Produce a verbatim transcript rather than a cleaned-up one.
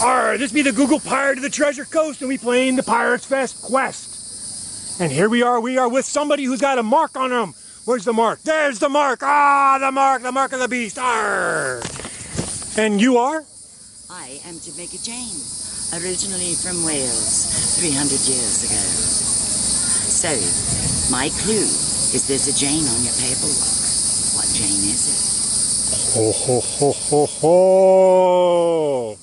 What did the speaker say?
Arr, this be the Google Pirate of the Treasure Coast, and we playing the Pirates Fest quest. And here we are, we are with somebody who's got a mark on him. Where's the mark? There's the mark! Ah, the mark, the mark of the beast! Arr! And you are? I am Jamaica Jane, originally from Wales, three hundred years ago. So, my clue is there's a Jane on your paperwork. What Jane is it? Ho, ho, ho, ho, ho!